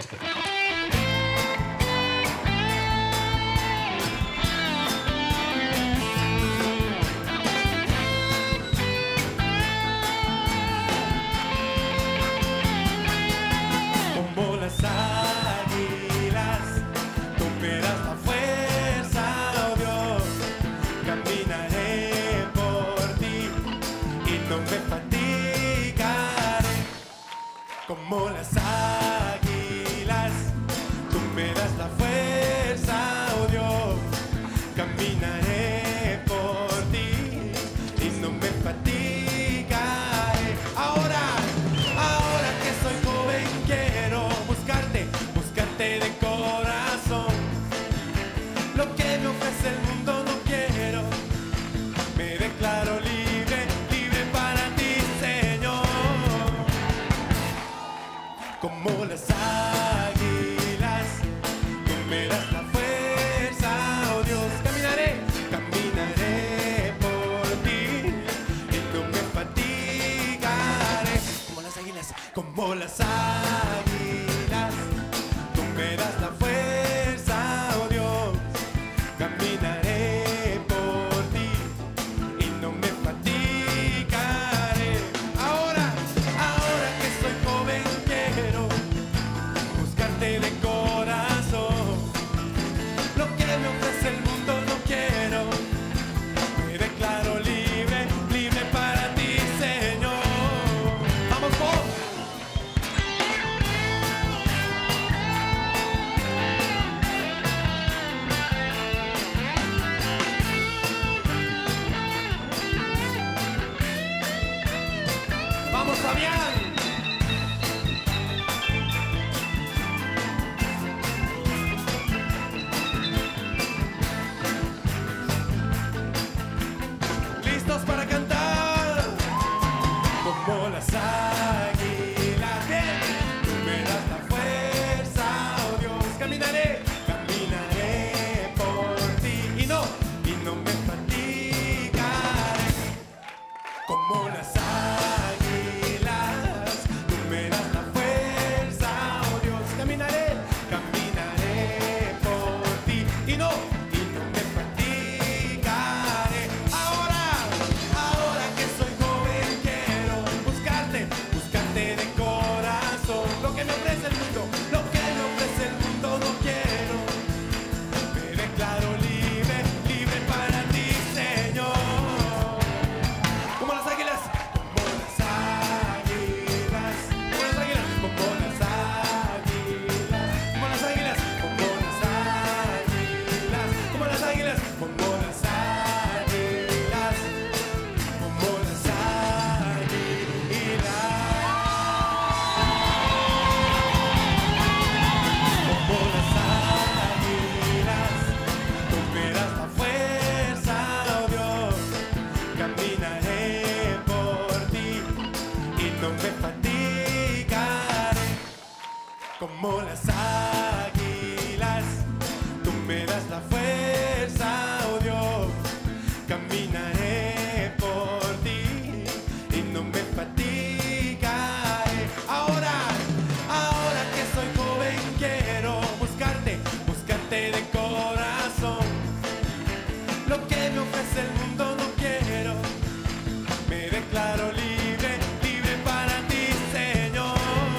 Como las águilas, tú me das la fuerza, oh Dios. Caminaré por ti y no me fatigaré. Como las águilas, tú me das la fuerza, oh Dios. Caminaré por ti y no me fatigaré. Ahora que soy joven quiero buscarte, buscarte de corazón. Lo que me ofrece el mundo no quiero. Me declaro libre, libre para ti, Señor. Como las águilas, tú me das la fuerza, oh Dios. Caminaré, caminaré por ti y no me fatigaré. Como las águilas, como las águilas, tú me das la fuerza, oh Dios. Caminaré por ti y no me fatigaré. Ahora que soy joven quiero buscarte de corazón. Lo que me ofrece el mundo no quiero. Me declaro libre, libre para ti, Señor. Vamos, vos. Vamos, Fabián. ¿Listos para cantar? Como las águilas, bien. Tú me das la fuerza, oh Dios. Caminaré, caminaré por ti y no me fatigaré. Como las águilas, tú me das la fuerza, oh Dios. Caminaré, caminaré por ti y no me fatigaré. Ahora que soy joven quiero buscarte, buscarte de corazón. Lo que me ofrece el mundo, lo que me ofrece el mundo no quiero. Me declaro libre, libre para ti, Señor. Como las águilas, como las águilas, como las águilas, como las águilas, como las águilas, como las águilas, como las águilas, como las águilas, como las águilas, como las águilas, tú me das la fuerza, oh Dios. Caminaré por ti y no me fatigaré. Como las águilas, tú me das la fuerza, oh Dios. Caminaré por ti y no me fatigaré. Ahora que soy joven quiero buscarte, buscarte de corazón. Lo que me ofrece el mundo no quiero. Me declaro libre, libre para ti, Señor.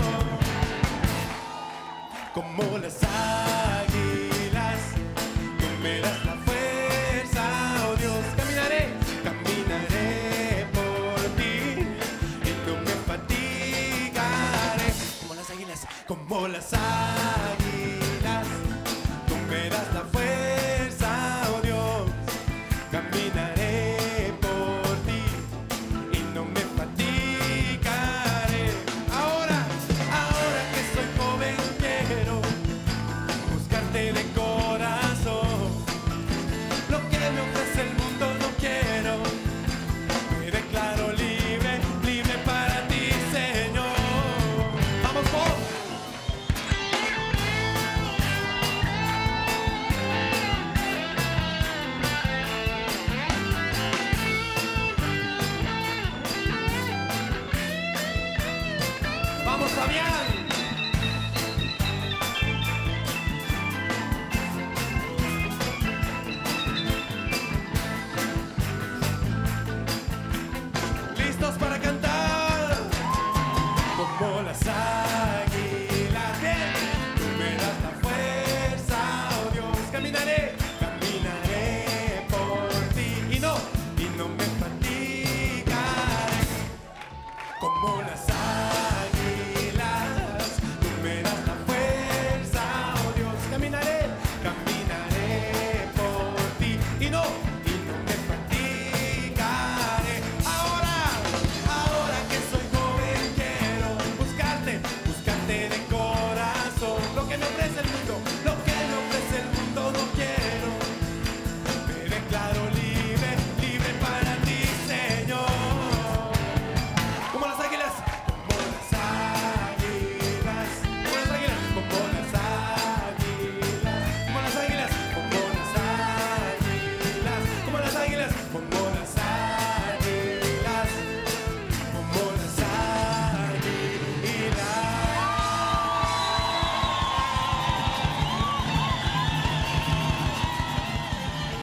Como las águilas, tú me das la fuerza, oh Dios. Caminaré, caminaré por ti y no me fatigaré. Como las águilas, como las águilas, tú me das la fuerza, oh Dios. Caminaré por ti y no me fatigaré. Ahora que soy joven quiero buscarte de corazón. Lo que me ofrece el mundo no quiero. Me declaro libre, libre para ti, Señor. Vamos, vos. Vamos, Fabián. abrazar.